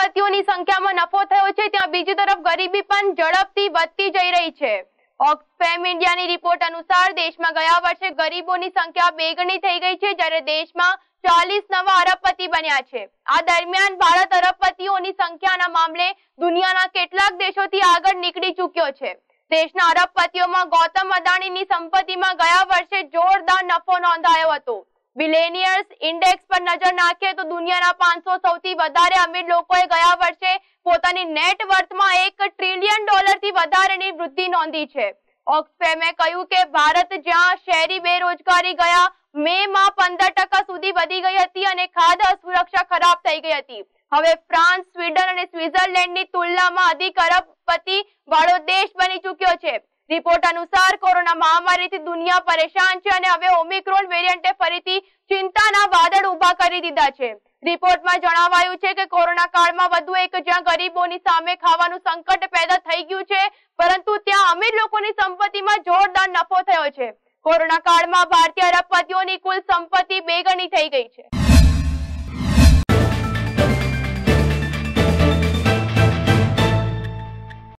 અરબપતિઓની સંખ્યામાં નફો થયો છે, ત્યાં બીજી તરફ ગરીબી પણ ઝડપથી વધતી જઈ રહી છે। ઓક્સફેમ ઇન્ડિયાની રિપોર્ટ અનુસાર દેશમાં ગયા વર્ષે ગરીબોની સંખ્યા બેગણી થઈ ગઈ છે, જ્યારે દેશમાં 40 નવા અરબપતિ બન્યા છે। આ દરમિયાન ભારત અરબપતિઓની સંખ્યાના મામલે દુનિયાના કેટલાક દેશોથી આગળ નીકળી ચૂક્યો છે। દેશના અરબપતિઓમાં ગૌતમ અદાણીની સંપત્તિમાં ગયા વર્ષે જોરદાર નફો નોંધાયો હતો। બિલિયનિયર્સ ઇન્ડેક્સ પર નજર નાખીએ તો દુનિયાના 500 સૌથી વધારે અમીર લોકોએ ગયા વર્ષે પોતાની નેટ વર્થમાં $1 ટ્રિલિયન થી વધારેની વૃદ્ધિ નોંધી છે। ઓક્સફેમે કહ્યું કે ભારત જ્યાં શહેરી બેરોજગારી ગયા મેમાં 15% સુધી વધી ગઈ હતી અને ખાદ્ય સુરક્ષા ખરાબ થઈ ગઈ હતી, હવે ફ્રાન્સ, સ્વીડન અને સ્વિટ્ઝરલેન્ડની તુલનામાં અધિક અરબપતિ વાળો દેશ બની ચૂક્યો છે। રિપોર્ટ અનુસાર કોરોના મહામારીથી દુનિયા પરેશાન છે અને હવે ઓમિક્રોન વેરિયન્ટે ફરીથી ચિંતાના વાદળ ઊભા કરી દીધા છે। રિપોર્ટમાં જણાવાયું છે કે કોરોના કાળમાં વધુ એક જ્યાં ગરીબોની સામે ખાવાનું સંકટ પેદા થઈ ગયું છે, પરંતુ ત્યાં અમીર લોકોની સંપત્તિમાં જોરદાર નફો થયો છે। કોરોના કાળમાં ભારતીય અરબપતિઓની કુલ સંપત્તિ બેગણી થઈ ગઈ છે।